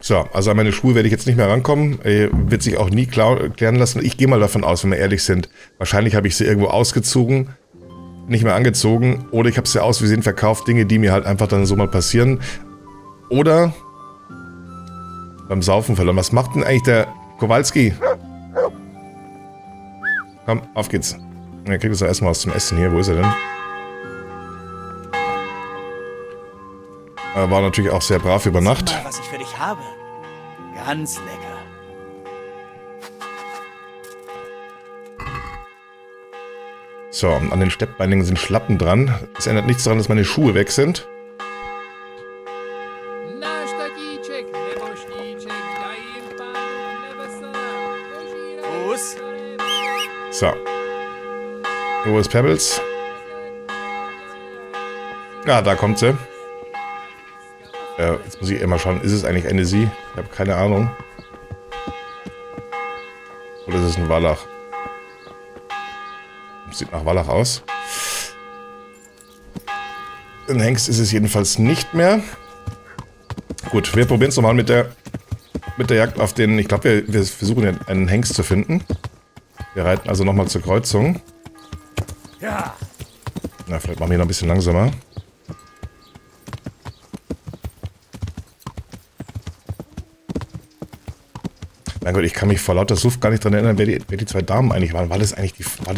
So, also an meine Schuhe werde ich jetzt nicht mehr rankommen. Wird sich auch nie klären lassen. Ich gehe mal davon aus, wenn wir ehrlich sind. Wahrscheinlich habe ich sie irgendwo ausgezogen, nicht mehr angezogen. Oder ich habe sie aus Versehen verkauft. Dinge, die mir halt einfach dann so mal passieren. Oder beim Saufen verloren. Was macht denn eigentlich der Kowalski? Komm, auf geht's. Er kriegt jetzt erstmal was zum Essen hier. Wo ist er denn? Er war natürlich auch sehr brav über Nacht. Sieh mal, was ich für dich habe. Ganz lecker. So, und an den Steppbeinlingen sind Schlappen dran. Es ändert nichts daran, dass meine Schuhe weg sind. Fuß. So. Wo ist Pebbles? Ja, da kommt sie. Jetzt muss ich immer schauen, ist es eigentlich eine sie? Ich habe keine Ahnung. Oder ist es ein Wallach? Sieht nach Wallach aus. Ein Hengst ist es jedenfalls nicht mehr. Gut, wir probieren es nochmal mit der Jagd auf den... Ich glaube, wir versuchen einen Hengst zu finden. Wir reiten also nochmal zur Kreuzung. Ja. Na, vielleicht machen wir noch ein bisschen langsamer. Mein Gott, ich kann mich vor lauter Suff gar nicht daran erinnern, wer die zwei Damen eigentlich waren. War das eigentlich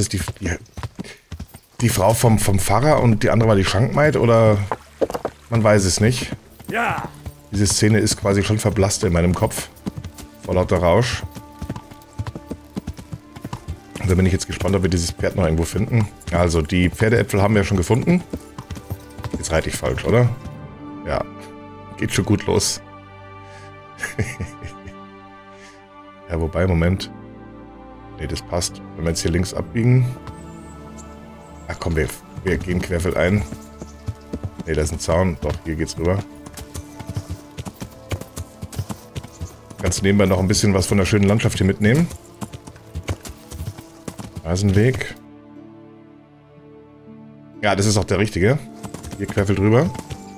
die Frau vom Pfarrer und die andere war die Schankmaid? Oder man weiß es nicht. Ja. Diese Szene ist quasi schon verblasst in meinem Kopf. Vor lauter Rausch. Da bin ich jetzt gespannt, ob wir dieses Pferd noch irgendwo finden. Also, die Pferdeäpfel haben wir schon gefunden. Jetzt reite ich falsch, oder? Ja. Geht schon gut los. Ja, wobei, Moment. Ne, das passt. Wenn wir jetzt hier links abbiegen. Ach komm, wir gehen querfeldein. Ne, da ist ein Zaun. Doch, hier geht's rüber. Kannst du nebenbei noch ein bisschen was von der schönen Landschaft hier mitnehmen. Da ist ein Weg. Ja, das ist auch der richtige. Hier querfeld rüber.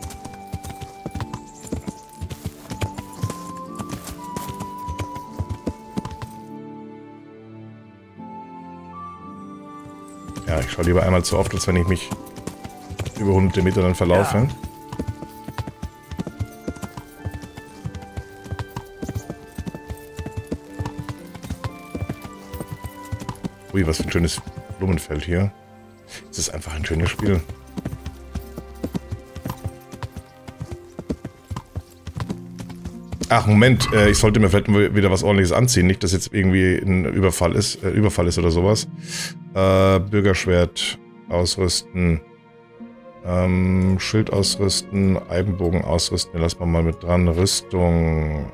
Ja, ich schaue lieber einmal zu oft, als wenn ich mich über hunderte Meter dann verlaufe. Ja. Ui, was für ein schönes Blumenfeld hier. Es ist einfach ein schönes Spiel. Ach, Moment, ich sollte mir vielleicht wieder was Ordentliches anziehen. Nicht, dass jetzt irgendwie ein Überfall ist oder sowas. Bürgerschwert ausrüsten. Schild ausrüsten. Eibenbogen ausrüsten. Den lassen wir mal mit dran. Rüstung.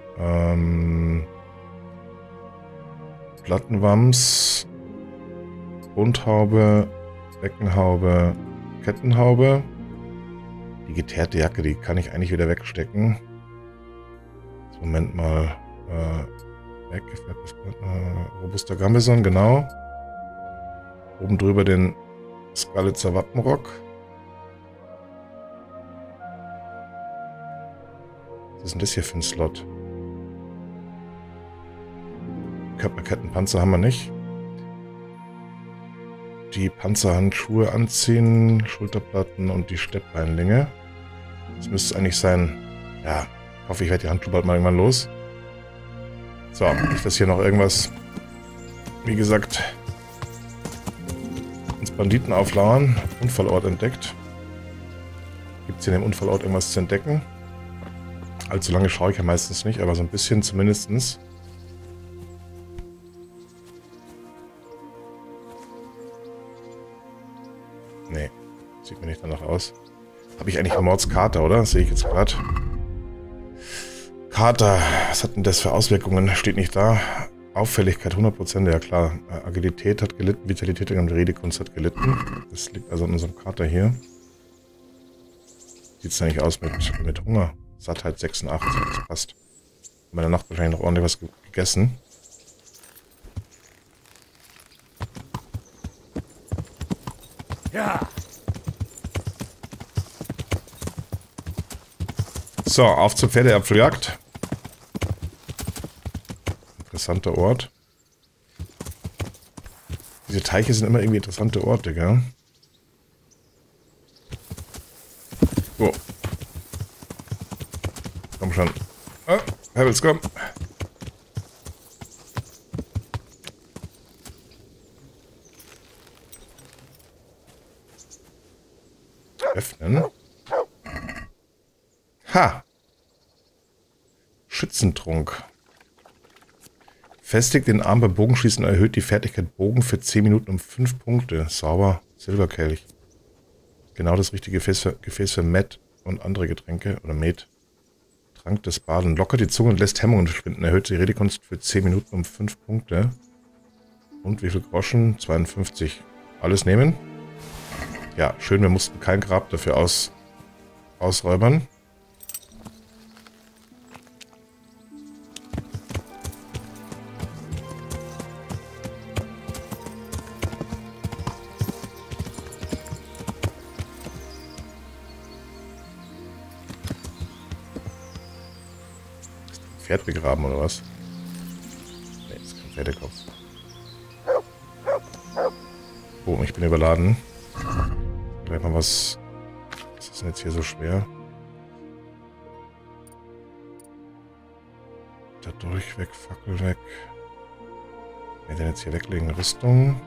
Plattenwams. Rundhaube. Beckenhaube. Kettenhaube. Die geteerte Jacke, die kann ich eigentlich wieder wegstecken. Moment mal. Weg. Robuster Gambeson, genau. Oben drüber den Skalitzer Wappenrock. Was ist denn das hier für ein Slot? Körperkettenpanzer haben wir nicht. Die Panzerhandschuhe anziehen, Schulterplatten und die Steppbeinlinge. Das müsste es eigentlich sein. Ja, ich hoffe, ich werde die Handschuhe bald mal irgendwann los. So, nicht, dass hier noch irgendwas, wie gesagt, ins Banditen auflauern. Unfallort entdeckt. Gibt es hier in dem Unfallort irgendwas zu entdecken? Allzu lange schaue ich ja meistens nicht, aber so ein bisschen zumindestens. Nee, sieht mir nicht danach aus. Habe ich eigentlich einen Mordskater, oder? Das sehe ich jetzt gerade. Kater, was hat denn das für Auswirkungen? Steht nicht da. Auffälligkeit 100%, ja klar. Agilität hat gelitten, Vitalität und Redekunst hat gelitten. Das liegt also an unserem Kater hier. Sieht es eigentlich aus mit Hunger? Sattheit 86, das passt. In meiner Nacht wahrscheinlich noch ordentlich was gegessen. Ja. So, auf zur Pferdeapfeljagd. interessanter Ort. Diese Teiche sind immer irgendwie interessante Orte, gell? Oh. Komm schon. Ah, Pebbles, komm. Öffnen. Ha! Schützentrunk. Festigt den Arm beim Bogenschießen und erhöht die Fertigkeit Bogen für 10 Minuten um 5 Punkte. Sauber. Silberkelch. Genau das richtige Gefäß für Met und andere Getränke. Oder Met. Trank des Baden. Lockert die Zunge und lässt Hemmungen verschwinden. Erhöht die Redekunst für 10 Minuten um 5 Punkte. Und wie viel Groschen? 52. Alles nehmen? Ja, schön. Wir mussten kein Grab dafür ausräubern. Pferd begraben oder was? Ne, das ist kein Pferdekopf. Oh, ich bin überladen. Gleich mal was. Was ist denn jetzt hier so schwer? Da durch, weg, Fackel weg. Wir denn jetzt hier weglegen? Rüstung.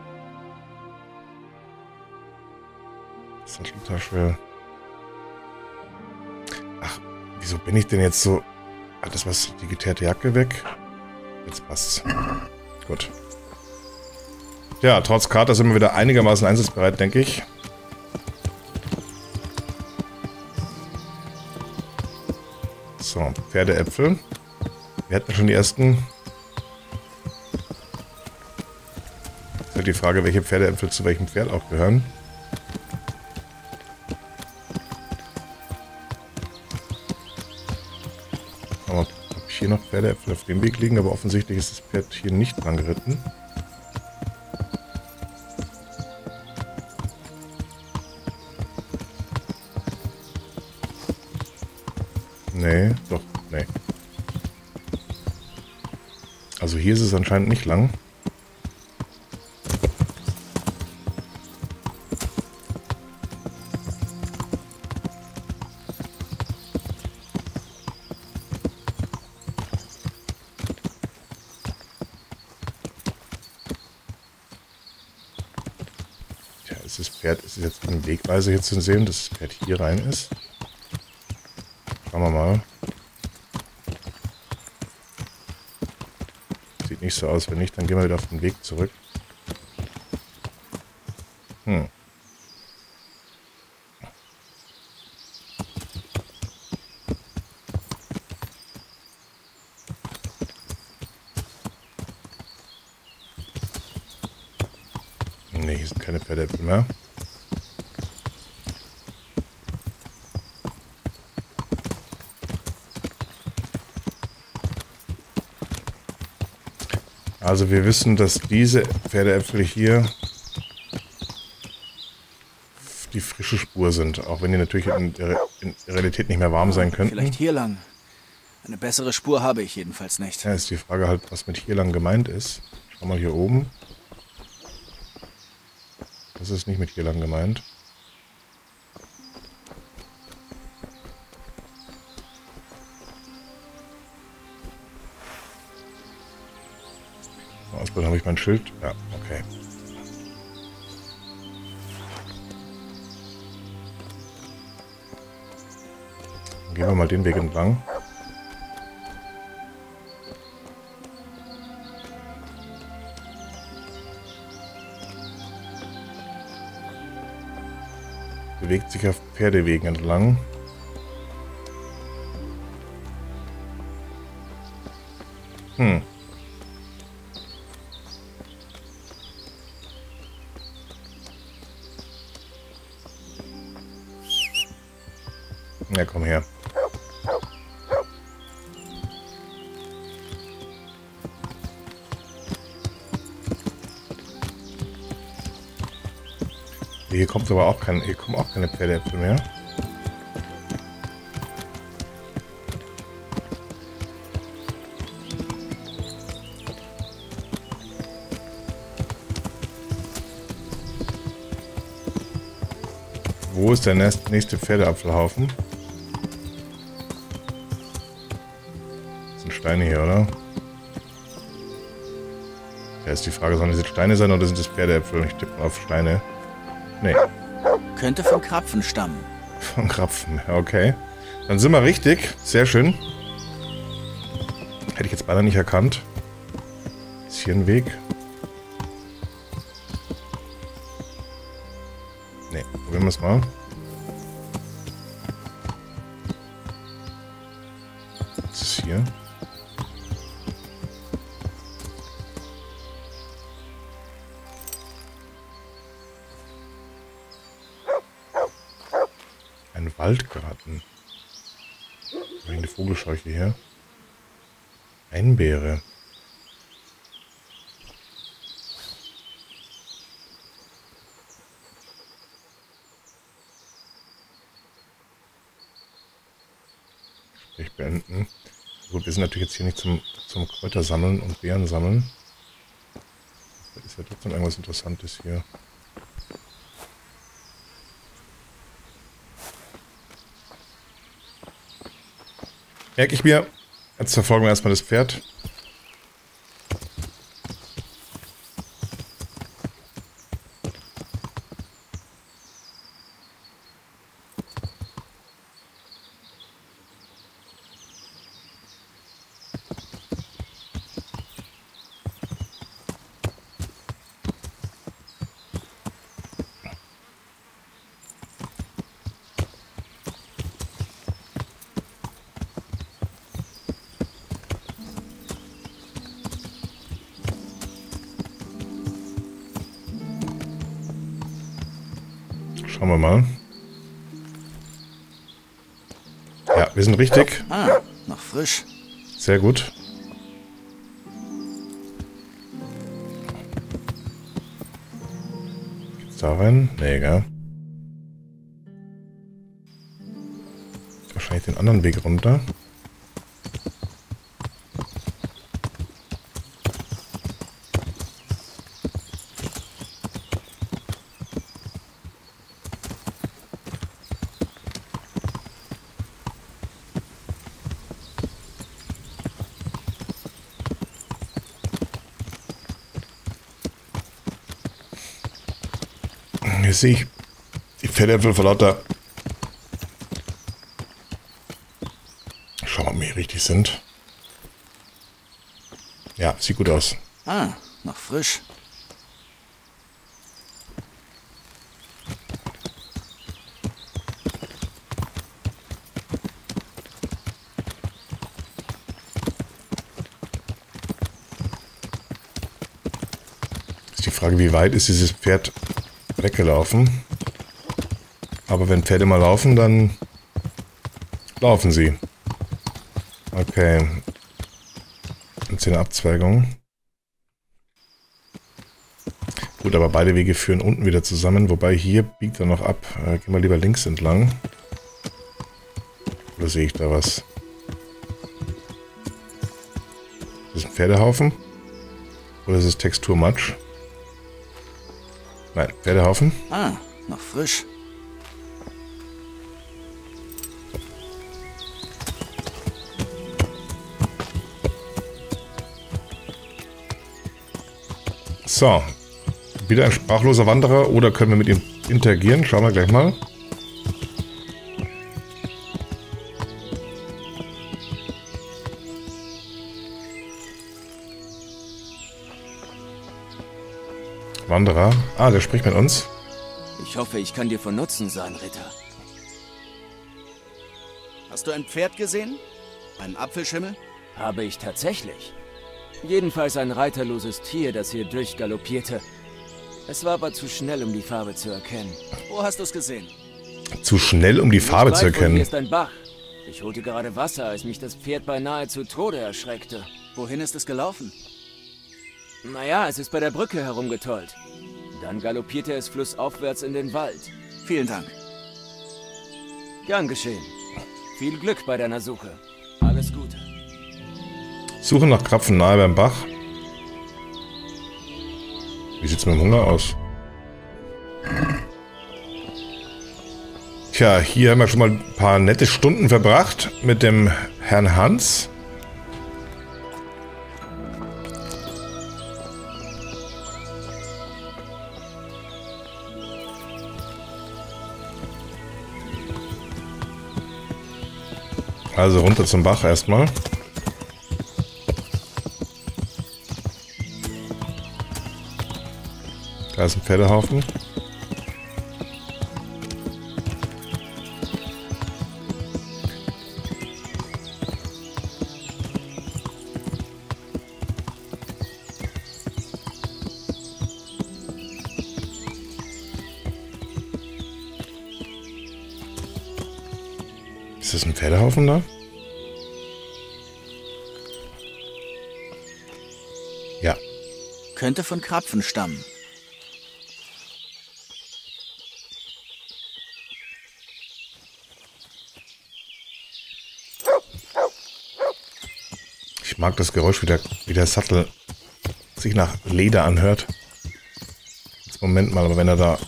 Satteltasche. Ach, wieso bin ich denn jetzt so... Hat das was, die geteerte Jacke weg? Jetzt passt's. Gut. Ja, trotz Kater sind wir wieder einigermaßen einsatzbereit, denke ich. So, Pferdeäpfel. Wir hatten schon die ersten. Jetzt ist die Frage, welche Pferdeäpfel zu welchem Pferd auch gehören. Aber habe ich hier noch Pferdeäpfel auf dem Weg liegen, aber offensichtlich ist das Pferd hier nicht dran geritten. Nee, doch, nee. Also hier ist es anscheinend nicht lang. Tja, ist das Pferd, ist es jetzt in Wegweise hier zu sehen, dass das Pferd hier rein ist? Schauen wir mal. Sieht nicht so aus, wenn nicht, dann gehen wir wieder auf den Weg zurück. Nee, hier sind keine Pferdeäpfel mehr. Also wir wissen, dass diese Pferdeäpfel hier die frische Spur sind, auch wenn die natürlich in Realität nicht mehr warm sein könnten. Vielleicht hier lang. Eine bessere Spur habe ich jedenfalls nicht. Ja, ist die Frage halt, was mit hier lang gemeint ist. Schau mal hier oben. Das ist nicht mit hier lang gemeint. Ausbilden habe ich mein Schild. Ja, okay. Dann gehen wir mal den Weg entlang. Bewegt sich auf Pferdewegen entlang. Ja, komm her. Hier kommt aber auch hier kommen auch keine Pferdeäpfel mehr. Wo ist der nächste Pferdeapfelhaufen? Das sind Steine hier, oder? Ja, ist die Frage, sollen das jetzt Steine sein oder sind das Pferdeäpfel? Ich tippe auf Steine. Nee. Könnte von Krapfen stammen. Von Krapfen, okay. Dann sind wir richtig. Sehr schön. Hätte ich jetzt beinahe nicht erkannt. Ist hier ein Weg? Ne, probieren wir es mal. Was ist hier? Ein Waldgarten. Eine Vogelscheuche hier. Einbeere. Gespräch beenden. Gut, wir sind natürlich jetzt hier nicht zum Kräutersammeln und Beeren sammeln. Da ist ja trotzdem irgendwas Interessantes hier. Merke ich mir. Jetzt verfolgen wir erstmal das Pferd. Schauen wir mal. Ja, wir sind richtig. Ah, noch frisch. Sehr gut. Geht's da rein? Nee, gell? Wahrscheinlich den anderen Weg runter. Hier sehe ich die Pferdeäpfel vor lauter. Schauen wir mal, ob wir richtig sind. Ja, sieht gut aus. Ah, noch frisch. Ist die Frage, wie weit ist dieses Pferd weggelaufen? Aber wenn Pferde mal laufen, dann laufen sie. Okay. Jetzt hier eine Abzweigung. Gut, aber beide Wege führen unten wieder zusammen, wobei hier biegt er noch ab. Gehen wir lieber links entlang. Oder sehe ich da was? Ist das ein Pferdehaufen? Oder ist es Texturmatsch? Nein, Pferdehaufen. Ah, noch frisch. So. Wieder ein sprachloser Wanderer oder können wir mit ihm interagieren? Schauen wir gleich mal. Wanderer. Ah, der spricht mit uns. Ich hoffe, ich kann dir von Nutzen sein, Ritter. Hast du ein Pferd gesehen? Einen Apfelschimmel? Habe ich tatsächlich. Jedenfalls ein reiterloses Tier, das hier durchgaloppierte. Es war aber zu schnell, um die Farbe zu erkennen. Wo hast du es gesehen? Zu schnell, um die Farbe zu Hier erkennen. ist ein Bach. Ich holte gerade Wasser, als mich das Pferd beinahe zu Tode erschreckte. Wohin ist es gelaufen? Naja, es ist bei der Brücke herumgetollt. Dann galoppierte es flussaufwärts in den Wald. Vielen Dank. Gern geschehen. Viel Glück bei deiner Suche. Alles Gute. Suche nach Krapfen nahe beim Bach. Wie sieht's mit dem Hunger aus? Tja, hier haben wir schon mal ein paar nette Stunden verbracht mit dem Herrn Hans. Also runter zum Bach erstmal. Da ist ein Pferdehaufen. Ist das ein Pferdehaufen da? Ja. Könnte von Krapfen stammen. Ich mag das Geräusch, wie der Sattel sich nach Leder anhört. Jetzt Moment mal, aber wenn er da...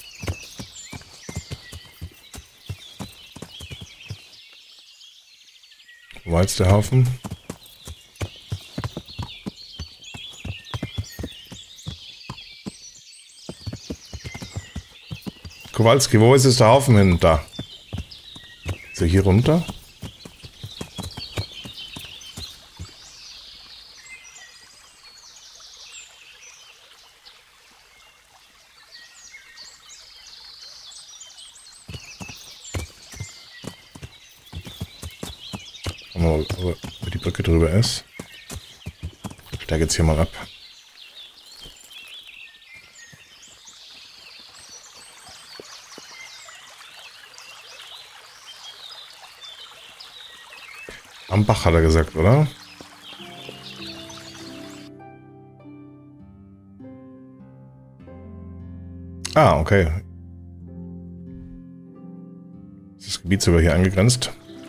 Wo war jetzt der Haufen? Kowalski, wo ist jetzt der Haufen hin? Da. Ist er hier runter? Ob die Brücke drüber ist. Ich steige jetzt hier mal ab. Am Bach hat er gesagt, oder? Ah, okay. Ist das Gebiet sogar hier angegrenzt?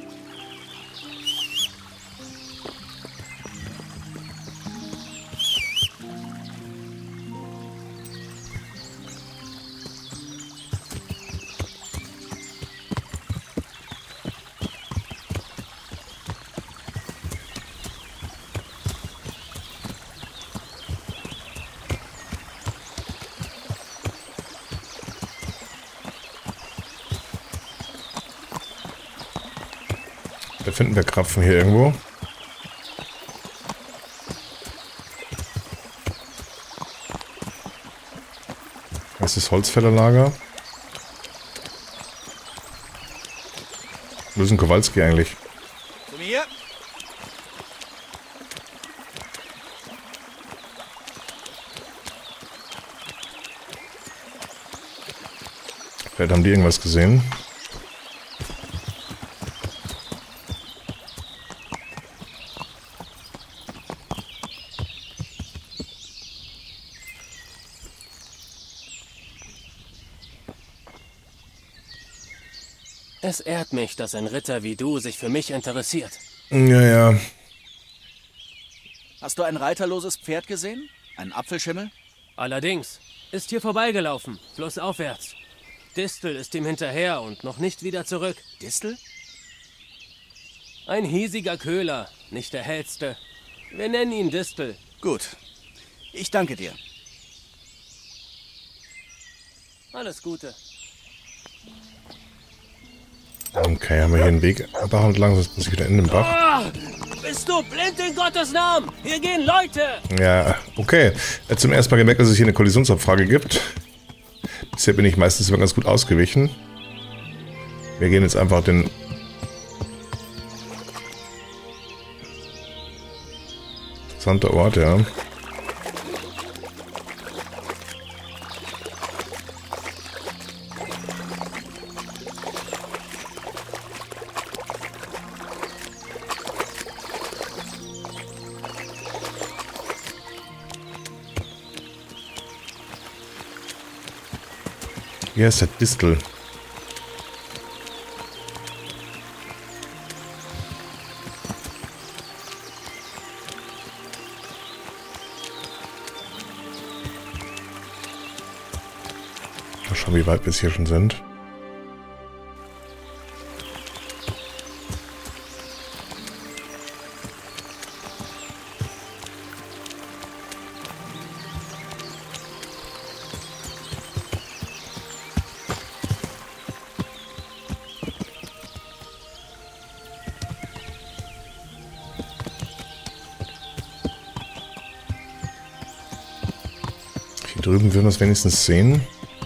Da finden wir Krapfen hier irgendwo. Das ist das Holzfällerlager. Wo ist denn Kowalski eigentlich? Zu mir. Vielleicht haben die irgendwas gesehen. Es ehrt mich, dass ein Ritter wie du sich für mich interessiert. Ja. Hast du ein reiterloses Pferd gesehen? Einen Apfelschimmel? Allerdings. Ist hier vorbeigelaufen, flussaufwärts. Distel ist ihm hinterher und noch nicht wieder zurück. Distel? Ein hiesiger Köhler, nicht der hellste. Wir nennen ihn Distel. Gut. Ich danke dir. Alles Gute. Okay, haben wir hier einen Weg Bach entlang, sonst muss ich wieder in den Bach. Ah, bist du blind in Gottes Namen? Hier gehen Leute! Ja, okay. Zum ersten Mal gemerkt, dass es hier eine Kollisionsabfrage gibt. Bisher bin ich meistens immer ganz gut ausgewichen. Wir gehen jetzt einfach den... Interessanter Ort, ja. Hier ist der Distel. Mal schauen, wie weit wir hier schon sind. Drüben würden wir es wenigstens sehen.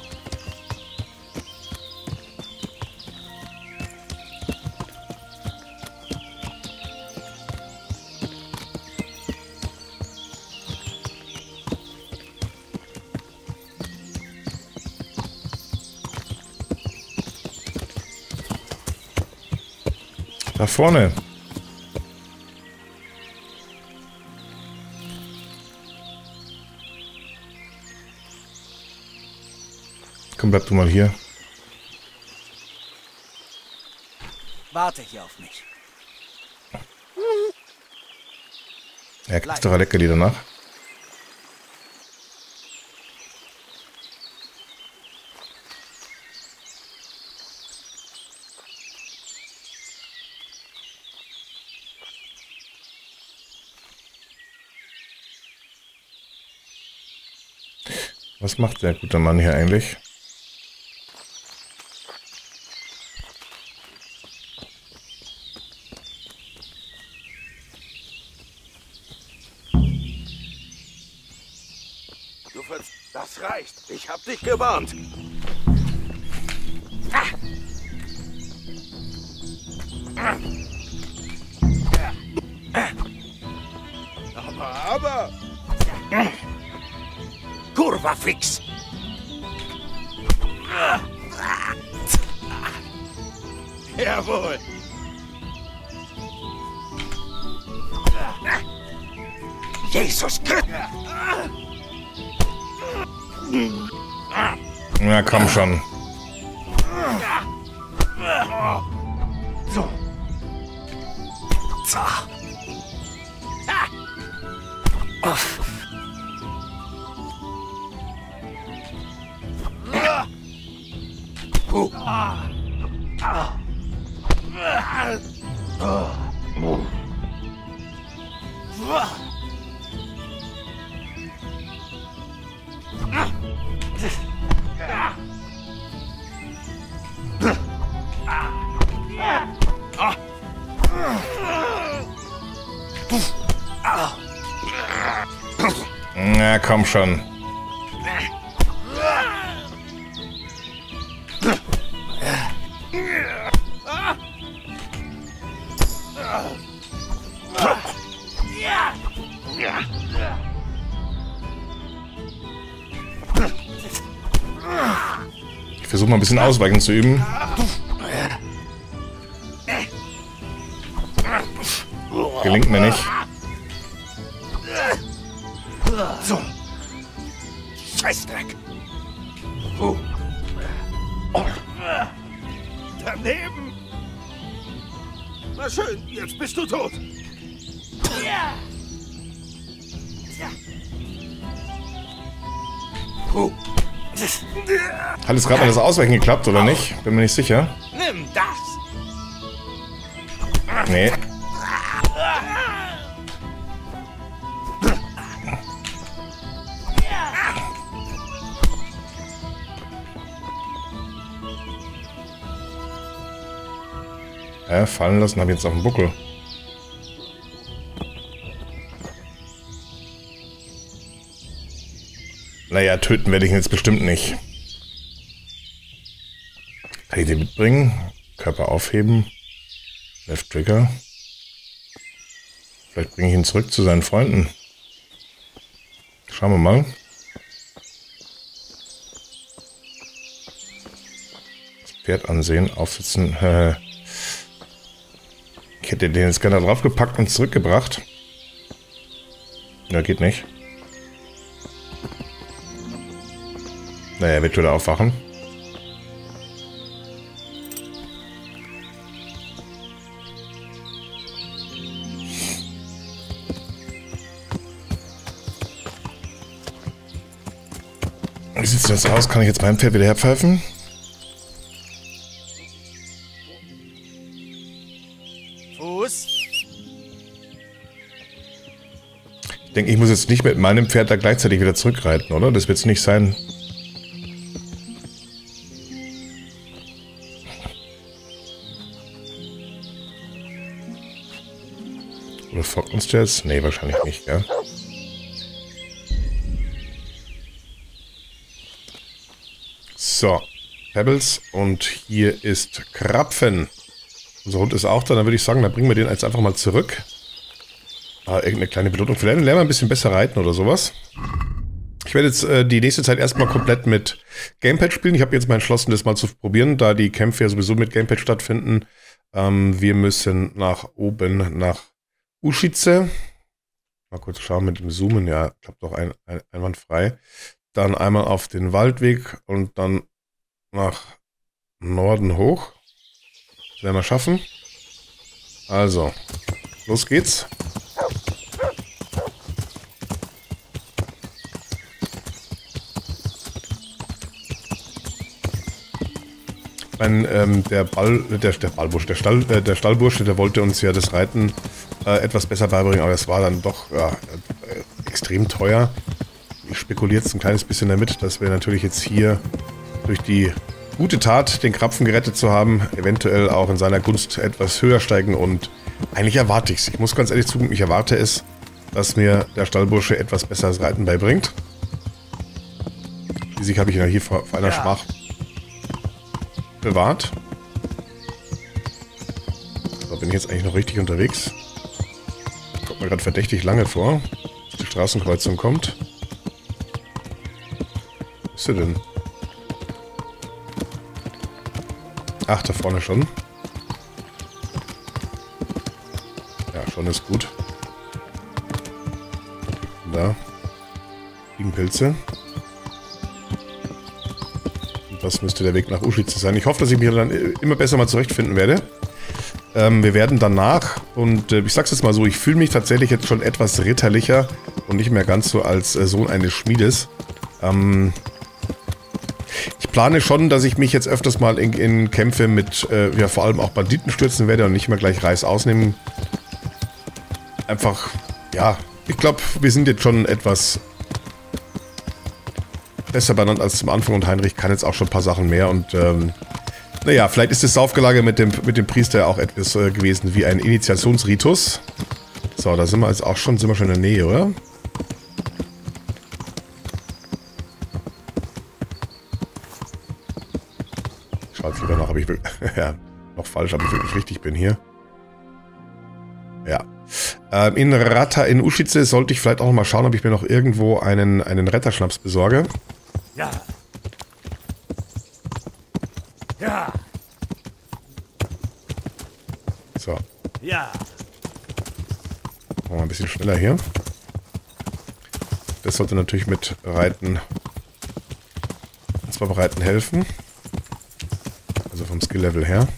Da vorne. Komm, bleib du mal hier. Warte hier auf mich. Ja, kriegst doch ein Leckerli danach. Was macht der gute Mann hier eigentlich? Das reicht. Ich hab dich gewarnt. Aber. Kurva fix. Jawohl. Jesus Christus. Na komm schon. So. Na komm schon. Ich versuche mal ein bisschen Ausweichen zu üben. Gelingt mir nicht. So. Scheißdreck. Daneben. Na schön, jetzt bist du tot. Hat es gerade mal das Ausweichen geklappt, oder nicht? Bin mir nicht sicher. Nimm das. Nee. Fallen lassen, habe ich jetzt auf dem Buckel. Naja, töten werde ich ihn jetzt bestimmt nicht. Kann ich den mitbringen? Körper aufheben. Left Trigger. Vielleicht bringe ich ihn zurück zu seinen Freunden. Schauen wir mal. Das Pferd ansehen, aufsitzen. Ich hätte den jetzt gerne draufgepackt und zurückgebracht. Ja, geht nicht. Naja, er wird wieder aufwachen. Wie sieht das aus? Kann ich jetzt meinem Pferd wieder herpfeifen? Ich denke, ich muss jetzt nicht mit meinem Pferd da gleichzeitig wieder zurückreiten, oder? Das wird es nicht sein. Oder folgt uns der jetzt? Nee, wahrscheinlich nicht, gell? So, Pebbles und hier ist Krapfen. Unser Hund ist auch da, dann würde ich sagen, dann bringen wir den jetzt einfach mal zurück. Irgendeine kleine Belohnung. Vielleicht lernen wir ein bisschen besser reiten oder sowas. Ich werde jetzt die nächste Zeit erstmal komplett mit Gamepad spielen. Ich habe jetzt mal entschlossen, das mal zu probieren, da die Kämpfe ja sowieso mit Gamepad stattfinden. Wir müssen nach oben, nach Ušice. Mal kurz schauen mit dem Zoomen. Ja, klappt doch einwandfrei. Dann einmal auf den Waldweg und dann nach Norden hoch. Das werden wir schaffen. Also, los geht's. Der Stallbursche, der wollte uns ja das Reiten etwas besser beibringen, aber es war dann doch extrem teuer. Ich spekuliere jetzt ein kleines bisschen damit, dass wir natürlich jetzt hier durch die gute Tat, den Krapfen gerettet zu haben, eventuell auch in seiner Gunst etwas höher steigen und eigentlich erwarte ich es. Ich muss ganz ehrlich zugeben, ich erwarte es, dass mir der Stallbursche etwas besseres Reiten beibringt. Schließlich habe ich ihn ja hier vor einer Schmach bewahrt. So, bin ich jetzt eigentlich noch richtig unterwegs? Kommt mir gerade verdächtig lange vor, dass die Straßenkreuzung kommt. Wo ist sie denn? Ach, da vorne schon. Ja, schon ist gut. Da liegen Pilze. Das müsste der Weg nach Ušice sein. Ich hoffe, dass ich mich dann immer besser mal zurechtfinden werde. Wir werden danach, und ich sag's jetzt mal so, ich fühle mich tatsächlich jetzt schon etwas ritterlicher und nicht mehr ganz so als Sohn eines Schmiedes. Ich plane schon, dass ich mich jetzt öfters mal in Kämpfe mit, ja, vor allem auch Banditen stürzen werde und nicht mehr gleich Reis ausnehmen. Einfach, ja, ich glaube, wir sind jetzt schon etwas besser benannt als zum Anfang und Heinrich kann jetzt auch schon ein paar Sachen mehr und naja, vielleicht ist das Saufgelage mit dem Priester auch etwas gewesen wie ein Initiationsritus. So, da sind wir jetzt auch schon, in der Nähe, oder? Schaut lieber nach, ob ich wirklich, ja, noch falsch, ob ich wirklich richtig bin hier. Ja. In Rata in Ušice sollte ich vielleicht auch noch mal schauen, ob ich mir noch irgendwo einen Retterschnaps besorge. Ja. Ja. So. Ja. Machen wir ein bisschen schneller hier. Das sollte natürlich mit Reiten, und zwar beim Reiten helfen. Also vom Skill-Level her.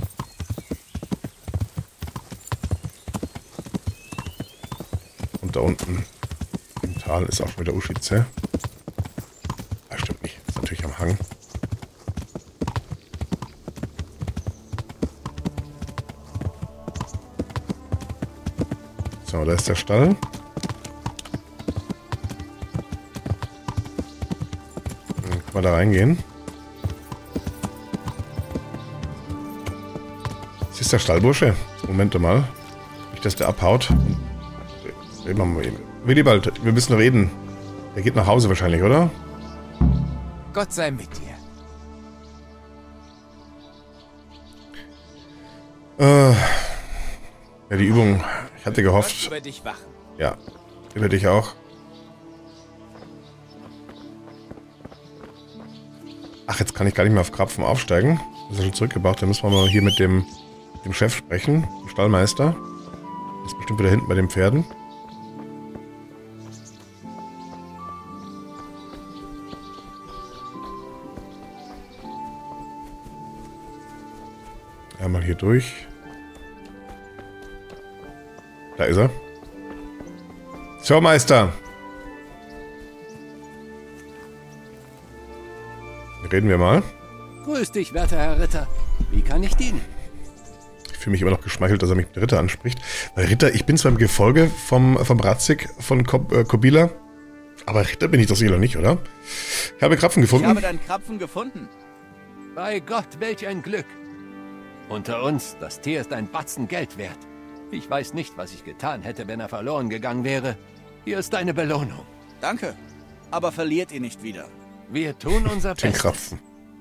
Und da unten im Tal ist auch schon wieder Ušice. Ah, stimmt nicht. Ist natürlich am Hang. So, da ist der Stall. Dann kann man da reingehen. Das ist der Stallbursche. Moment mal. Nicht, dass der abhaut. Reden wir mal eben. Willibald, wir müssen reden. Der geht nach Hause wahrscheinlich, oder? Gott sei mit dir. Ja, die Übung. Ich hatte gehofft. Über dich wachen. Ja, über dich auch. Ach, jetzt kann ich gar nicht mehr auf Krapfen aufsteigen. Das ist schon zurückgebracht. Dann müssen wir mal hier mit dem Chef sprechen. Dem Stallmeister. Das ist bestimmt wieder hinten bei den Pferden. Einmal hier durch. Da ist er. So, Meister. Reden wir mal. Grüß dich, werter Herr Ritter. Wie kann ich dienen? Ich fühle mich immer noch geschmeichelt, dass er mich mit Ritter anspricht. Weil Ritter, ich bin zwar im Gefolge vom Ratzig von Kobila, aber Ritter bin ich doch sicher noch nicht, oder? Ich habe Krapfen gefunden. Ich habe deinen Krapfen gefunden. Bei Gott, welch ein Glück. Unter uns, das Tier ist ein Batzen Geld wert. Ich weiß nicht, was ich getan hätte, wenn er verloren gegangen wäre. Hier ist deine Belohnung. Danke. Aber verliert ihn nicht wieder. Wir tun unser Den Bestes. Krapfen.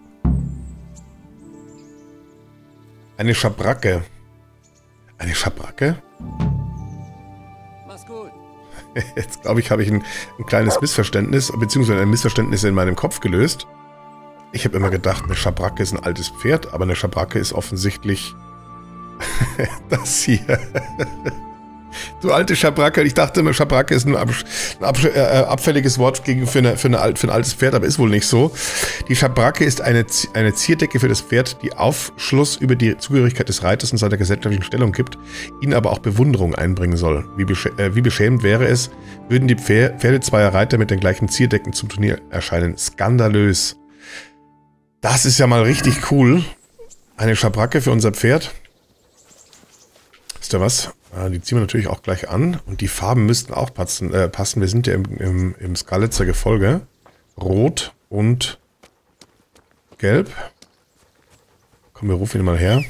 Eine Schabracke. Eine Schabracke? Mach's gut. Jetzt glaube ich, habe ich ein kleines Missverständnis, beziehungsweise ein Missverständnis in meinem Kopf gelöst. Ich habe immer gedacht, eine Schabracke ist ein altes Pferd, aber eine Schabracke ist offensichtlich das hier. Du alte Schabracke. Ich dachte immer, Schabracke ist ein abfälliges Wort für ein altes Pferd, aber ist wohl nicht so. Die Schabracke ist eine Zierdecke für das Pferd, die Aufschluss über die Zugehörigkeit des Reiters und seiner gesellschaftlichen Stellung gibt, ihn aber auch Bewunderung einbringen soll. Wie beschämend wäre es, würden die Pferde zweier Reiter mit den gleichen Zierdecken zum Turnier erscheinen. Skandalös. Das ist ja mal richtig cool. Eine Schabracke für unser Pferd. Wisst ihr was? Die ziehen wir natürlich auch gleich an. Und die Farben müssten auch passen. Wir sind ja im Skalitzer Gefolge. Rot und Gelb. Komm, wir rufen ihn mal her.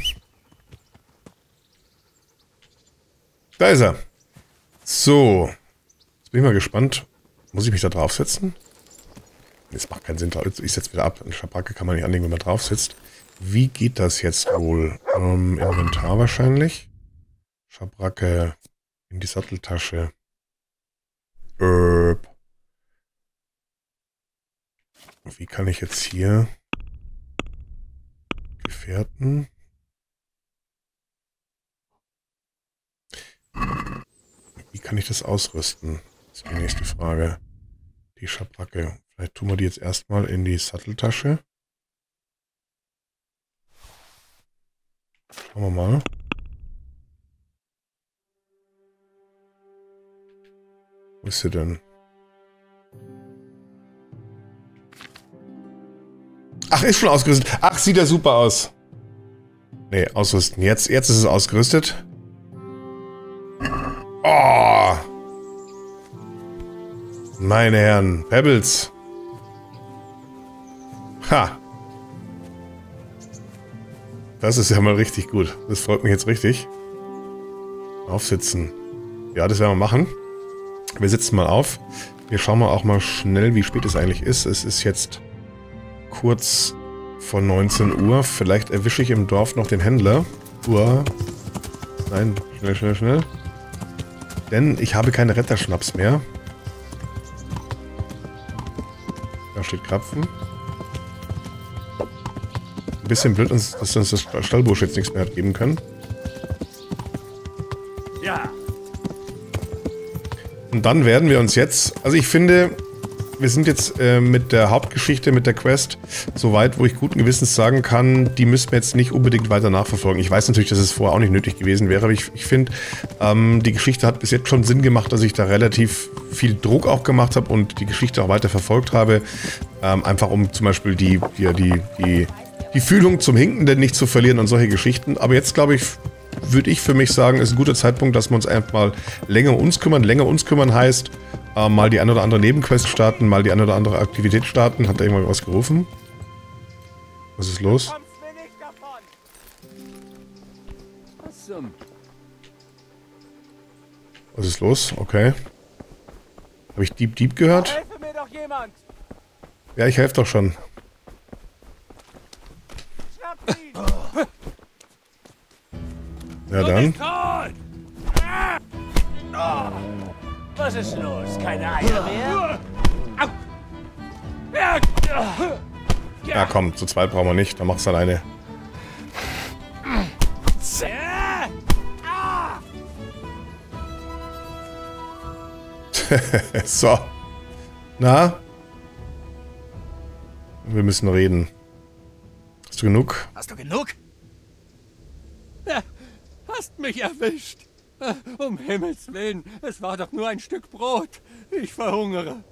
Da ist er. So. Jetzt bin ich mal gespannt. Muss ich mich da draufsetzen? Das macht keinen Sinn. Ich setze wieder ab. Eine Schabracke kann man nicht anlegen, wenn man drauf sitzt. Wie geht das jetzt wohl? Inventar wahrscheinlich. Schabracke in die Satteltasche. Wie kann ich jetzt hier Gefährten? Wie kann ich das ausrüsten? Das ist die nächste Frage. Die Schabracke. Vielleicht tun wir die jetzt erstmal in die Satteltasche. Schauen wir mal. Wo ist sie denn? Ach, ist schon ausgerüstet. Ach, sieht ja super aus. Nee, ausrüsten. Jetzt ist es ausgerüstet. Oh! Meine Herren. Pebbles. Ha! Das ist ja mal richtig gut. Das freut mich jetzt richtig. Aufsitzen. Ja, das werden wir machen. Wir sitzen mal auf. Wir schauen mal auch mal schnell, wie spät es eigentlich ist. Es ist jetzt kurz vor 19 Uhr. Vielleicht erwische ich im Dorf noch den Händler. Nein, schnell. Denn ich habe keine Retterschnaps mehr. Da steht Krapfen. Ein bisschen blöd, dass uns das Stallbursch jetzt nichts mehr hat geben können. Ja. Und dann werden wir uns jetzt, also ich finde, wir sind jetzt mit der Hauptgeschichte, mit der Quest, so weit, wo ich guten Gewissens sagen kann, die müssen wir jetzt nicht unbedingt weiter nachverfolgen. Ich weiß natürlich, dass es vorher auch nicht nötig gewesen wäre, aber ich finde, die Geschichte hat bis jetzt schon Sinn gemacht, dass ich da relativ viel Druck auch gemacht habe und die Geschichte auch weiter verfolgt habe. Einfach um zum Beispiel die Fühlung zum Hinkenden nicht zu verlieren und solche Geschichten. Aber jetzt, glaube ich, würde ich für mich sagen, ist ein guter Zeitpunkt, dass wir uns einfach mal länger um uns kümmern. Länger uns kümmern heißt, mal die eine oder andere Nebenquest starten, mal die eine oder andere Aktivität starten. Hat da irgendwann was gerufen? Was ist los? Was ist los? Okay. Habe ich Dieb gehört? Helfe mir doch jemand! Ja, ich helfe doch schon. Ja dann. Was ist los? Keine Eier mehr? Ja komm, zu zweit brauchen wir nicht. Dann mach's alleine. So. Na? Wir müssen reden. Hast du genug? Hast du genug? Hast mich erwischt. Um Himmels Willen, es war doch nur ein Stück Brot. Ich verhungere.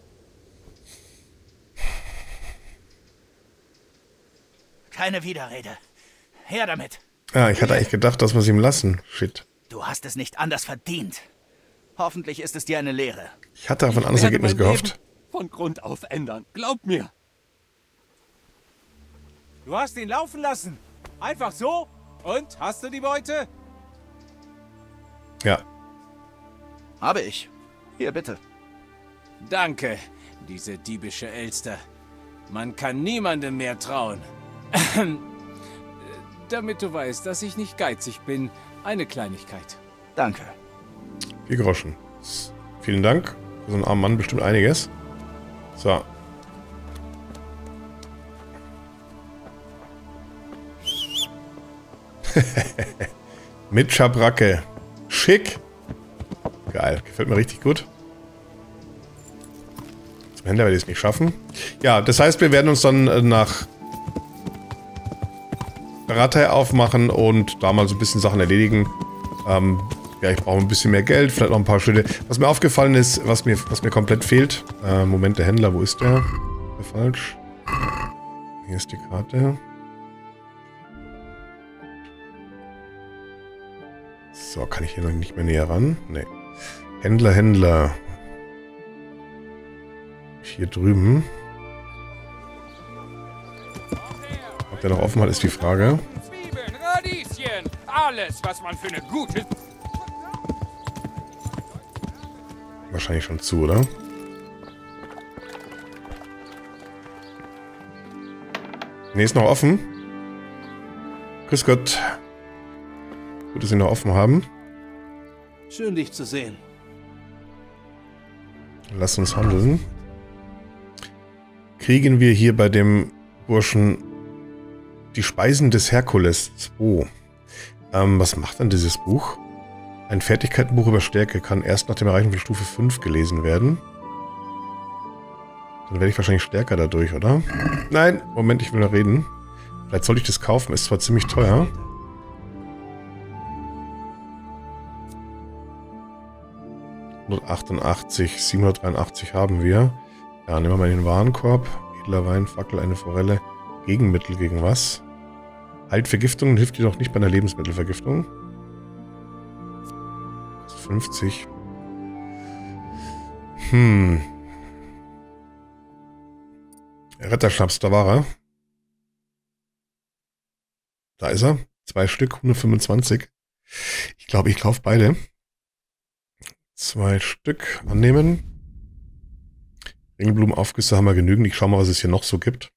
Keine Widerrede. Her damit. Ja, ich hatte eigentlich gedacht, dass wir es ihm lassen. Shit. Du hast es nicht anders verdient. Hoffentlich ist es dir eine Lehre. Ich hatte auf ein anderes Ergebnis gehofft. Von Grund auf ändern. Glaub mir. Du hast ihn laufen lassen. Einfach so? Und, hast du die Beute? Ja. Habe ich. Hier, bitte. Danke, diese diebische Elster. Man kann niemandem mehr trauen. damit du weißt, dass ich nicht geizig bin. Eine Kleinigkeit. Danke. 4 Groschen. Vielen Dank. Für so einen armen Mann bestimmt einiges. So. Mit Schabracke. Schick. Geil. Gefällt mir richtig gut. Zum Händler werde ich es nicht schaffen. Ja, das heißt, wir werden uns dann nach Ratay aufmachen und da mal so ein bisschen Sachen erledigen. Ja, ich brauche ein bisschen mehr Geld, vielleicht noch ein paar Schritte. Was mir aufgefallen ist, was mir komplett fehlt. Moment, der Händler, wo ist der? Falsch. Hier ist die Karte. So, kann ich hier noch nicht mehr näher ran? Nee. Händler. Hier drüben. Ob der noch offen hat, ist die Frage. Zwiebeln, Radieschen, alles, was man für eine gute... Wahrscheinlich schon zu, oder? Ne, ist noch offen. Grüß Gott. Gut, dass Sie noch offen haben. Schön, dich zu sehen. Lass uns handeln. Kriegen wir hier bei dem Burschen die Speisen des Herkules 2. Was macht denn dieses Buch? Ein Fertigkeitenbuch über Stärke kann erst nach dem Erreichen von Stufe 5 gelesen werden. Dann werde ich wahrscheinlich stärker dadurch, oder? Nein, Moment, ich will noch reden. Vielleicht sollte ich das kaufen, ist zwar ziemlich teuer. ...188, 783 haben wir. Ja, nehmen wir mal den Warenkorb. Edler Wein, Fackel, eine Forelle. Gegenmittel gegen was? Heilt Vergiftungen, hilft jedoch nicht bei einer Lebensmittelvergiftung. 50. Retterschnaps, da war er. Da ist er. 2 Stück, 125. Ich glaube, ich kaufe beide. 2 Stück annehmen. Ringelblumenaufgüsse haben wir genügend. Ich schaue mal, was es hier noch so gibt.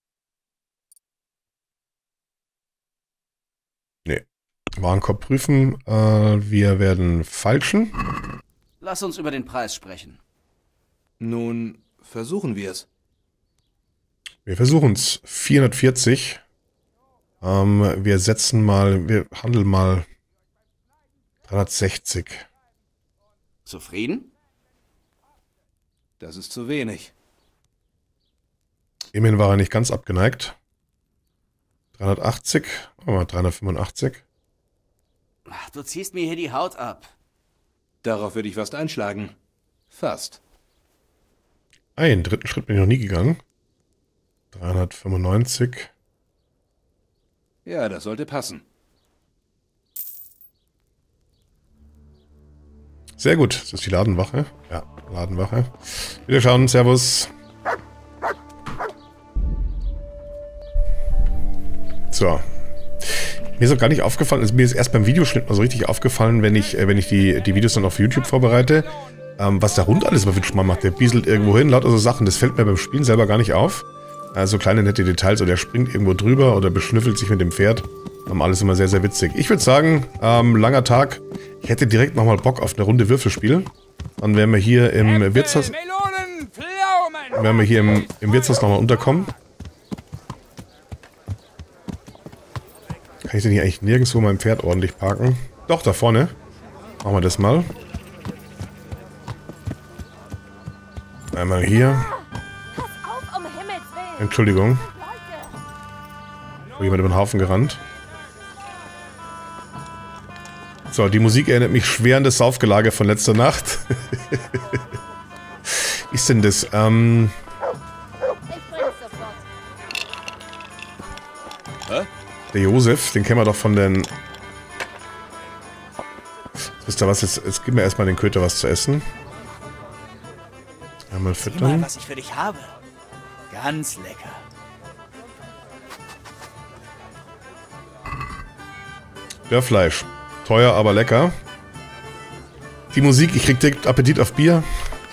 Nee. Warenkorb prüfen. Wir werden falschen. Lass uns über den Preis sprechen. Nun, versuchen wir es. Wir versuchen es. 440. Wir setzen mal, wir handeln mal 360. Zufrieden? Das ist zu wenig. Immerhin war er nicht ganz abgeneigt. 380. Oh, 385. Ach, du ziehst mir hier die Haut ab. Darauf würde ich fast einschlagen. Fast. Einen dritten Schritt bin ich noch nie gegangen. 395. Ja, das sollte passen. Sehr gut. Das ist die Ladenwache. Ja, Ladenwache. Wieder schauen. Servus. So. Mir ist auch gar nicht aufgefallen, also mir ist erst beim Videoschnitt mal so richtig aufgefallen, wenn ich die Videos dann auf YouTube vorbereite, was der Hund alles mal für einen Schmarrn macht. Der bieselt irgendwo hin, lauter so Sachen. Das fällt mir beim Spielen selber gar nicht auf. So kleine nette Details, oder der springt irgendwo drüber oder beschnüffelt sich mit dem Pferd. Alles immer sehr, sehr witzig. Ich würde sagen, langer Tag. Ich hätte direkt nochmal Bock auf eine Runde Würfelspiel. Dann werden wir hier im Wirtshaus... Melonen, Pflaumen. Werden wir hier im Wirtshaus nochmal unterkommen. Kann ich denn hier eigentlich nirgendwo mein Pferd ordentlich parken? Doch, da vorne. Machen wir das mal. Einmal hier. Entschuldigung. Oh, jemand über den Haufen gerannt. So, die Musik erinnert mich schwer an das Saufgelage von letzter Nacht. Wie ist denn das? Der Josef, den kennen wir doch von den... Wisst ihr was, jetzt gib mir erstmal den Köter was zu essen. Einmal Sieh füttern. mal, was ich für dich habe. Ganz lecker. Dörrfleisch. Teuer, aber lecker. Die Musik, ich krieg direkt Appetit auf Bier.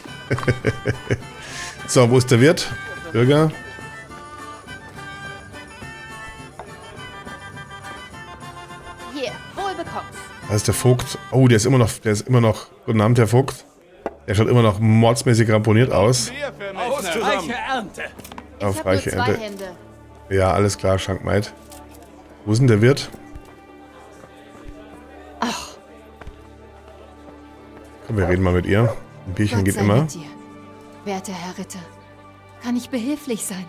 So, wo ist der Wirt? Bürger. Da ist der Vogt. Oh, der ist immer noch. Guten Abend, Herr Vogt. Der schaut immer noch mordsmäßig ramponiert aus. Reiche Ernte. Auf reiche Ernte. Ja, alles klar, Schankmaid. Wo ist denn der Wirt? Ach. Komm, wir reden mal mit ihr. Ein Bierchen geht immer. Mit dir, werter Herr Ritter. Kann ich behilflich sein?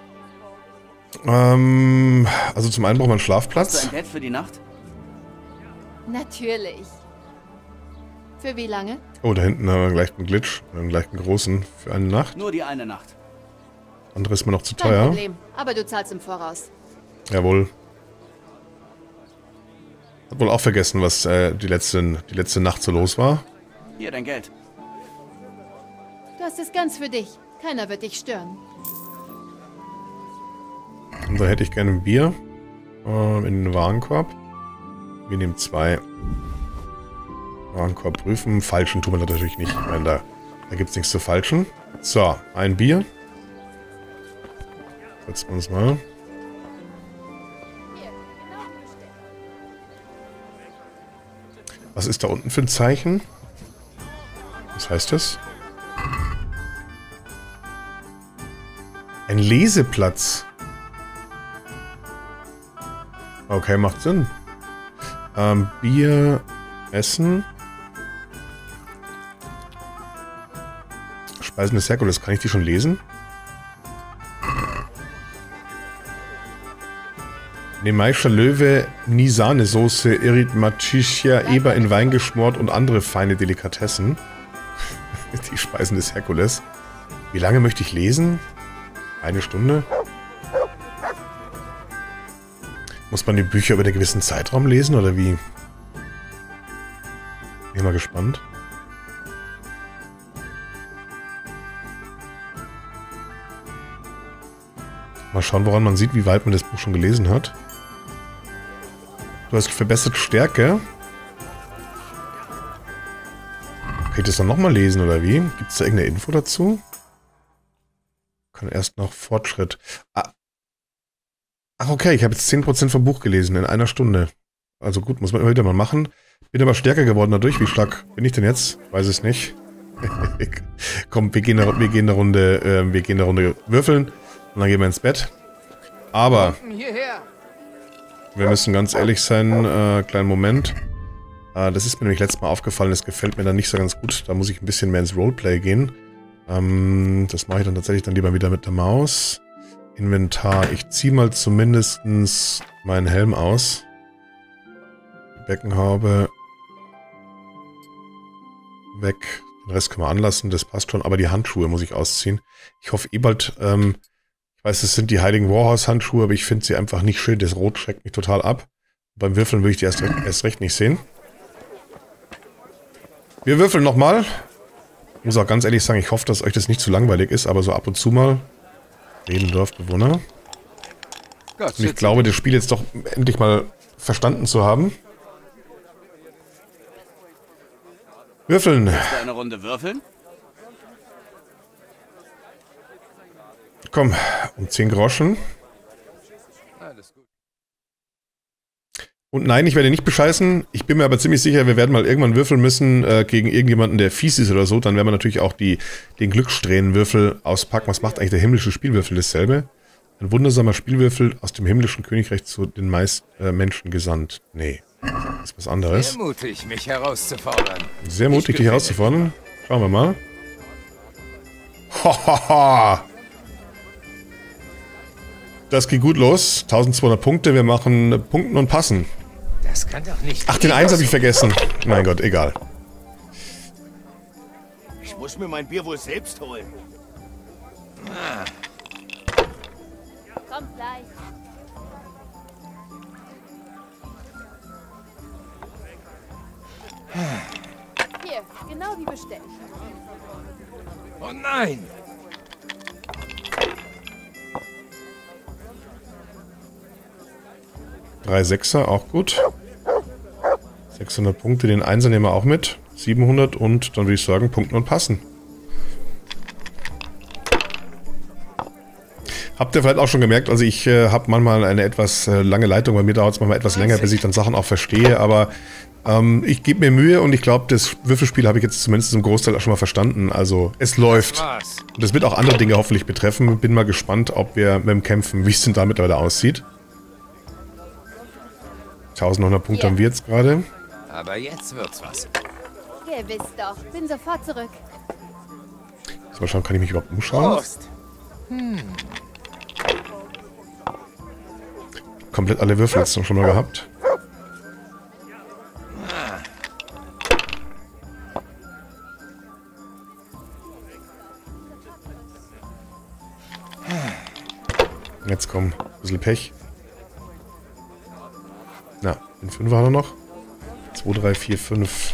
Also zum einen braucht man einen Schlafplatz. Hast du ein Bett für die Nacht? Natürlich. Für wie lange? Oh, da hinten haben wir gleich einen Glitch. Gleich einen großen für eine Nacht. Nur die eine Nacht. Andere ist mir noch zu Kein teuer. Problem, aber du zahlst im Voraus. Jawohl. Hat wohl auch vergessen, was die letzte Nacht so los war. Hier dein Geld. Du hast es ganz für dich. Keiner wird dich stören. Und da hätte ich gerne ein Bier in den Warenkorb. Wir nehmen 2. Warenkorb prüfen. Falschen tun wir natürlich nicht. Ich meine, da gibt es nichts zu falschen. So, ein Bier. Setzen wir uns mal. Was ist da unten für ein Zeichen? Was heißt das? Ein Leseplatz. Okay, macht Sinn. Bier, Essen. Speisen des Herkules. Kann ich die schon lesen? Nemaischer Löwe, Nisane-Soße, Erythmachichia, Eber in Wein geschmort und andere feine Delikatessen. Die Speisen des Herkules. Wie lange möchte ich lesen? 1 Stunde? Muss man die Bücher über einen gewissen Zeitraum lesen oder wie? Bin mal gespannt. Mal schauen, woran man sieht, wie weit man das Buch schon gelesen hat. Du hast verbessert Stärke. Kann ich das dann nochmal lesen oder wie? Gibt es da irgendeine Info dazu? Kann erst noch Fortschritt. Ach okay, ich habe jetzt 10% vom Buch gelesen in 1 Stunde. Also gut, muss man immer wieder mal machen. Bin aber stärker geworden dadurch. Wie stark bin ich denn jetzt? Weiß es nicht. Komm, wir gehen eine Runde würfeln und dann gehen wir ins Bett. Aber wir müssen ganz ehrlich sein, kleinen Moment. Das ist mir nämlich letztes Mal aufgefallen, das gefällt mir dann nicht so ganz gut. Da muss ich ein bisschen mehr ins Roleplay gehen. Das mache ich dann tatsächlich dann lieber wieder mit der Maus. Inventar. Ich ziehe mal zumindest meinen Helm aus. Die Beckenhaube. Weg. Den Rest können wir anlassen, das passt schon. Aber die Handschuhe muss ich ausziehen. Ich hoffe bald, ich weiß, es sind die Heiligen Warhorse-Handschuhe, aber ich finde sie einfach nicht schön. Das Rot schreckt mich total ab. Beim Würfeln würde ich die erst recht nicht sehen. Wir würfeln nochmal. Ich muss auch ganz ehrlich sagen, ich hoffe, dass euch das nicht zu langweilig ist, aber so ab und zu mal. Redendorfbewohner. Und ich glaube, das Spiel jetzt doch endlich mal verstanden zu haben. Würfeln. Willst du eine Runde würfeln? Komm, um 10 Groschen. Und nein, ich werde nicht bescheißen. Ich bin mir aber ziemlich sicher, wir werden mal irgendwann würfeln müssen gegen irgendjemanden, der fies ist oder so. Dann werden wir natürlich auch den Glückssträhnenwürfel auspacken. Was macht eigentlich der himmlische Spielwürfel? Dasselbe? Ein wundersamer Spielwürfel aus dem himmlischen Königreich zu den meisten Menschen gesandt. Nee, das ist was anderes. Sehr mutig, mich herauszufordern. Sehr mutig, dich herauszufordern. Schauen wir mal. Hahaha. Das geht gut los. 1200 Punkte. Wir machen Punkten und Passen. Das kann doch nicht. Ach, den 1 habe ich vergessen. Mein Gott, egal. Ich muss mir mein Bier wohl selbst holen. Kommt gleich. Hier, genau wie bestellt. Oh nein! Drei Sechser, auch gut. 600 Punkte, den 1er nehmen wir auch mit. 700 und dann würde ich sagen, Punkten und Passen. Habt ihr vielleicht auch schon gemerkt, also ich habe manchmal eine etwas lange Leitung, bei mir dauert es manchmal etwas länger, bis ich dann Sachen auch verstehe, aber Ich gebe mir Mühe und ich glaube, das Würfelspiel habe ich jetzt zumindest im Großteil auch schon mal verstanden. Also, es läuft. Und das wird auch andere Dinge hoffentlich betreffen. Bin mal gespannt, ob wir mit dem Kämpfen, wie es denn da mittlerweile aussieht. 1900 Punkte haben wir jetzt gerade. Aber jetzt wird's was. Gewiss doch. Bin sofort zurück. Mal schauen, kann ich mich überhaupt umschauen? Prost. Komplett alle Würfel jetzt schon mal gehabt. Jetzt komm, ein bisschen Pech. Na, den 5 hat er noch. 2, 3, 4, 5.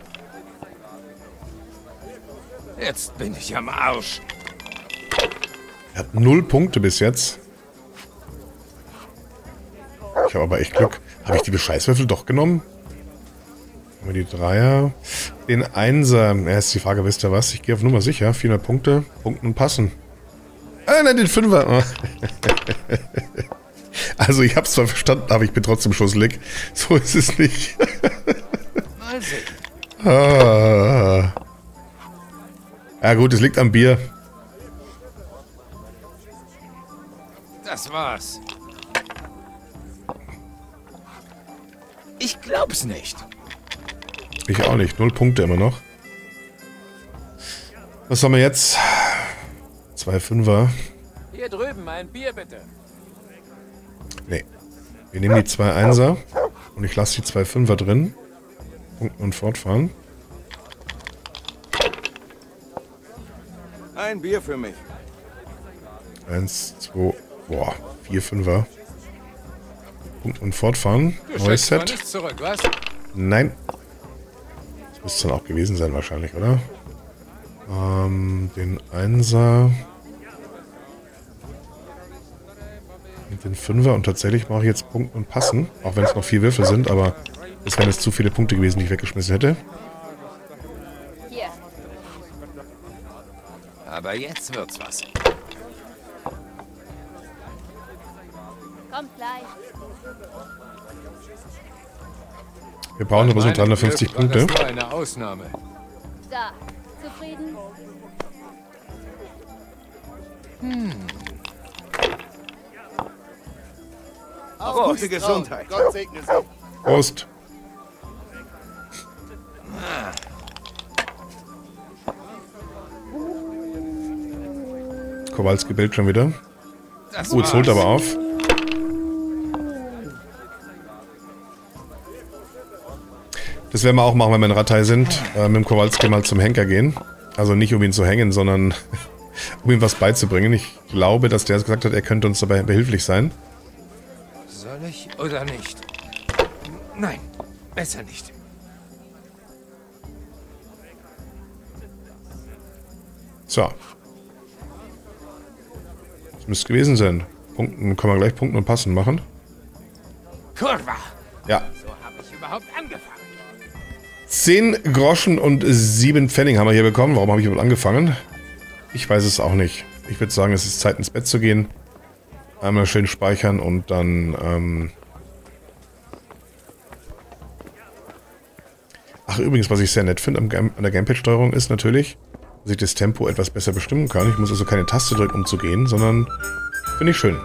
Jetzt bin ich am Arsch. Er hat 0 Punkte bis jetzt. Ich habe aber echt Glück. Habe ich die Bescheißwürfel doch genommen? Haben wir die Dreier. Den Einser. Ja, ist die Frage, wisst ihr was? Ich gehe auf Nummer sicher. 400 Punkte. Punkten und passen. Ah, nein, den Fünfer. Also, ich habe es zwar verstanden, aber ich bin trotzdem schusselig. So ist es nicht. Mal sehen. Ja gut, es liegt am Bier. Das war's. Ich glaub's nicht. Ich auch nicht. 0 Punkte immer noch. Was haben wir jetzt? 2 Fünfer. Hier drüben, ein Bier bitte. Nee. Wir nehmen die 2 Einser und ich lasse die 2 Fünfer drin. Punkten und fortfahren. Ein Bier für mich. 1, 2, boah, 4 Fünfer. Punkten und fortfahren. Du Neues schickst mal Set. nichts zurück, was? Nein. Das müsste es dann auch gewesen sein wahrscheinlich, oder? Den Einser. Und den Fünfer. Und tatsächlich mache ich jetzt Punkten und Passen. Auch wenn es noch 4 Würfel sind, aber das wären jetzt zu viele Punkte gewesen, die ich weggeschmissen hätte. Hier. Aber jetzt wird's was. Kommt gleich. Wir brauchen aber so 350 Glück war Punkte. das nur eine Ausnahme. Da. Zufrieden? Auf gute Gesundheit. Gott segne Sie. Prost. Kowalski bellt schon wieder. Das Jetzt holt aber auf. Das werden wir auch machen, wenn wir in Rattay sind. Mit dem Kowalski mal zum Henker gehen. Also nicht um ihn zu hängen, sondern um ihm was beizubringen. Ich glaube, dass der gesagt hat, er könnte uns dabei behilflich sein. Soll ich oder nicht? Nein, besser nicht. So. Das müsste gewesen sein. Punkten, kann man gleich Punkten und Passen machen. Kurva! Ja. So habe ich überhaupt angefangen. 10 Groschen und 7 Pfennig haben wir hier bekommen. Warum habe ich überhaupt angefangen? Ich weiß es auch nicht. Ich würde sagen, es ist Zeit ins Bett zu gehen. Einmal schön speichern und dann... Ach, übrigens, was ich sehr nett finde an der Gamepad-Steuerung ist natürlich, dass ich das Tempo etwas besser bestimmen kann. Ich muss also keine Taste drücken, um zu gehen, sondern finde ich schön.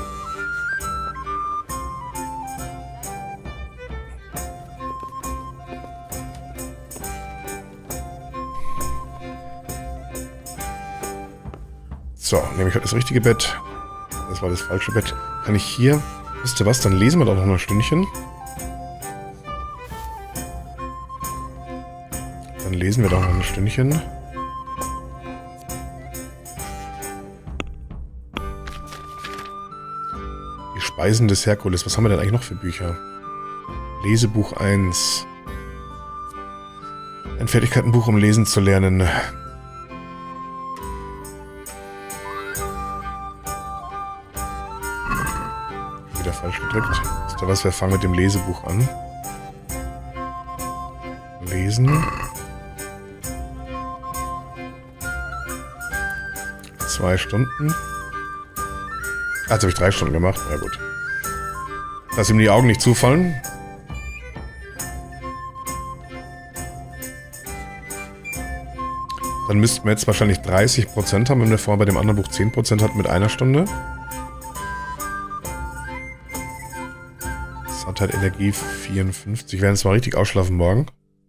So, nehme ich heute das richtige Bett. Das war das falsche Bett. Kann ich hier... Wisst ihr was? Dann lesen wir doch noch ein Stündchen. Dann lesen wir doch noch ein Stündchen. Die Speisen des Herkules. Was haben wir denn eigentlich noch für Bücher? Lesebuch 1. Ein Fertigkeitenbuch, um lesen zu lernen. Wieder falsch gedrückt. Wisst ihr was? Wir fangen mit dem Lesebuch an. Lesen. 2 Stunden. Ah, jetzt habe ich 3 Stunden gemacht. Ja gut. Lass ihm die Augen nicht zufallen. Dann müssten wir jetzt wahrscheinlich 30% haben, wenn wir vorher bei dem anderen Buch 10% hatten mit einer Stunde. Das hat halt Energie 54. Wir werden jetzt mal richtig ausschlafen morgen.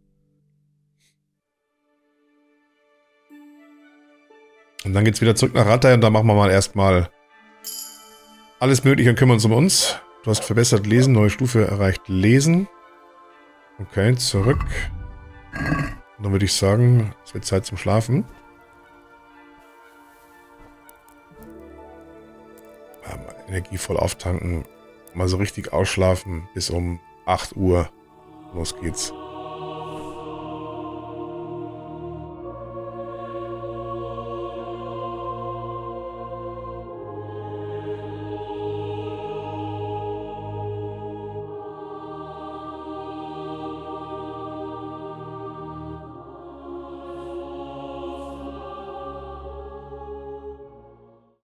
Und dann geht's wieder zurück nach Rattay und da machen wir mal erstmal alles Mögliche und kümmern uns um uns. Du hast verbessert Lesen, neue Stufe erreicht Lesen. Okay, zurück. Und dann würde ich sagen, es wird Zeit zum Schlafen. Energie voll auftanken. Mal so richtig ausschlafen bis um 8 Uhr. Los geht's.